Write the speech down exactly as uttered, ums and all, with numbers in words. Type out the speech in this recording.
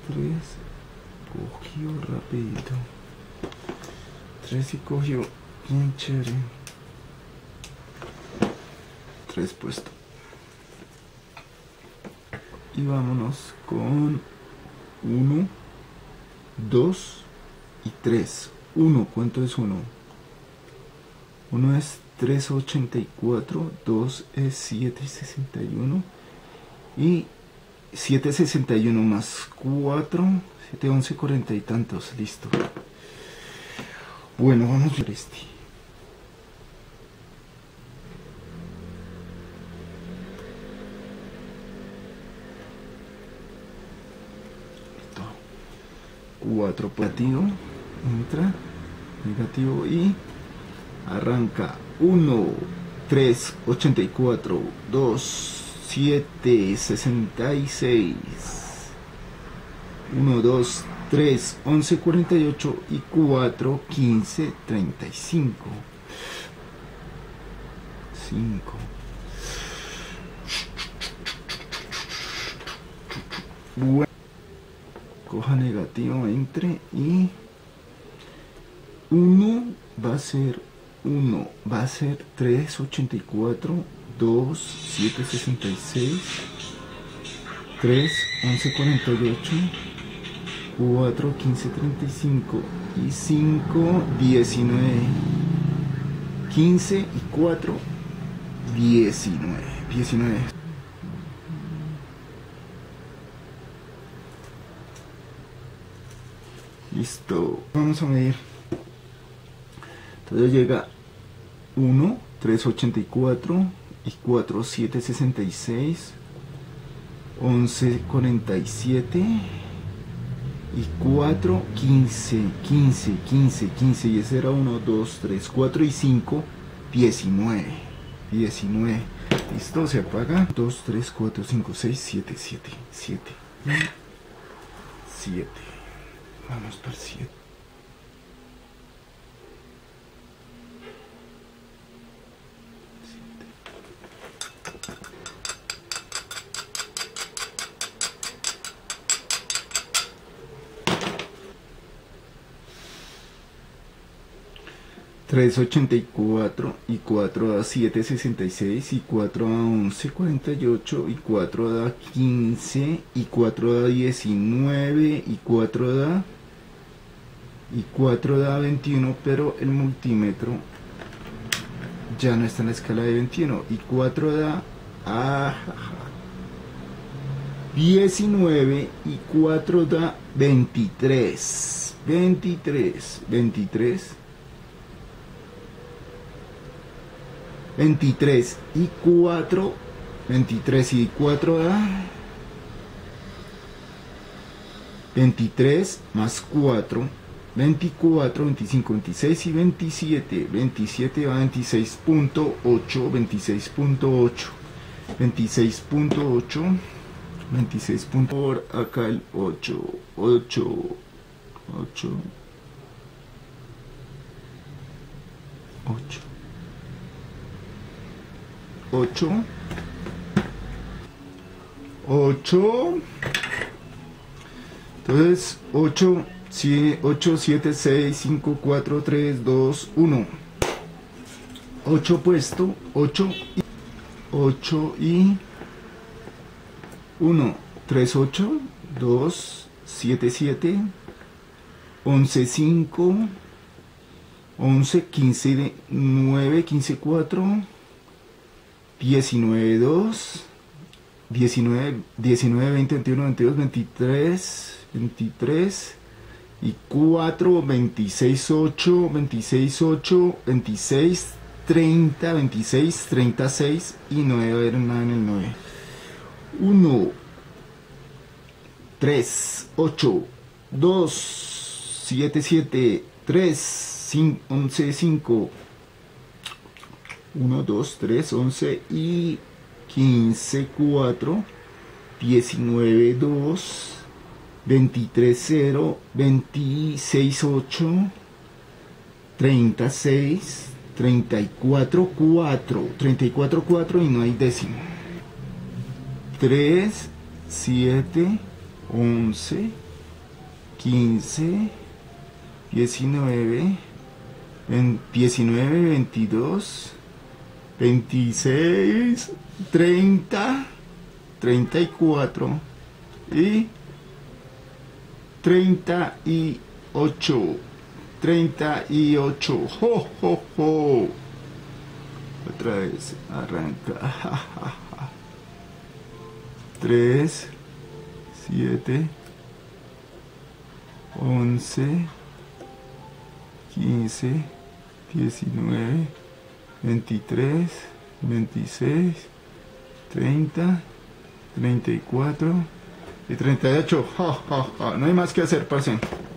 tres cogió rapidito. tres y cogió bien chévere. tres puesto. Y vámonos con uno, dos y tres. uno, ¿cuánto es uno? uno es tres ochenta y cuatro, dos es siete sesenta y uno y siete sesenta y uno más cuatro, siete once cuarenta y tantos, listo. Bueno, vamos a ver este. Listo. cuatro positivo, entra, negativo y arranca. uno, tres, ochenta y cuatro, dos, siete, sesenta y seis, uno, dos, tres, once, cuarenta y ocho y cuatro, quince, treinta y cinco. cinco. Bueno, coja negativo, entre y uno va a ser uno, va a ser tres, ochenta y cuatro, dos, siete, sesenta y seis, tres, once, cuarenta y ocho, cuatro, quince, treinta y cinco y cinco, diecinueve, quince y cuatro, diecinueve, diecinueve. Listo, vamos a medir. Entonces llega uno, tres, ochenta y cuatro y cuatro, siete, sesenta y seis, once, cuarenta y siete y cuatro, quince, quince, quince, quince y ese era uno, dos, tres, cuatro y cinco, diecinueve, diecinueve. Listo, se apaga. dos, tres, cuatro, cinco, seis, siete, siete, siete, siete. Vamos para siete. tres, ochenta y cuatro y cuatro da siete, sesenta y seis y cuatro da once, cuarenta y ocho y cuatro da quince y cuatro da diecinueve y cuatro da y cuatro da veintiuno, pero el multímetro ya no está en la escala de veintiuno y cuatro da ah, diecinueve y cuatro da veintitrés, veintitrés, veintitrés, veintitrés y cuatro, veintitrés y cuatro da veintitrés más cuatro, veinticuatro, veinticinco, veintiséis y veintisiete, veintisiete va veintiséis punto ocho, veintiséis punto ocho, veintiséis punto ocho, veintiséis. Por acá el ocho, ocho, ocho, ocho. ocho, ocho, entonces ocho, siete, seis, cinco, cuatro, tres, dos, uno, ocho puesto, ocho y ocho y uno, tres, ocho, dos, siete, siete, once, cinco, once, quince, nueve, quince, cuatro, diecinueve, dos, diecinueve, diecinueve, veinte, veintiuno, veintidós, veintitrés, veintitrés y cuatro, veintiséis, ocho, veintiséis, ocho, veintiséis, treinta, veintiséis, treinta y seis y nueve, a ver nada en el nueve. uno, tres, ocho, dos, siete, siete, tres, once, cinco, uno, dos, tres, once y quince, cuatro, diecinueve, dos, veintitrés, cero, veintiséis, ocho, treinta y seis, treinta y cuatro, cuatro, treinta y cuatro, cuatro y no hay décimo. tres, siete, once, quince, diecinueve, diecinueve, veintidós, veintiséis, treinta, treinta y cuatro y treinta y ocho. treinta y ocho. ¡Jo, jo, jo! Otra vez, arranca. tres, siete, once, quince, diecinueve, veintitrés, veintiséis, treinta, treinta y cuatro y treinta y ocho. ¡Ja, ja, ja! No hay más que hacer, parce.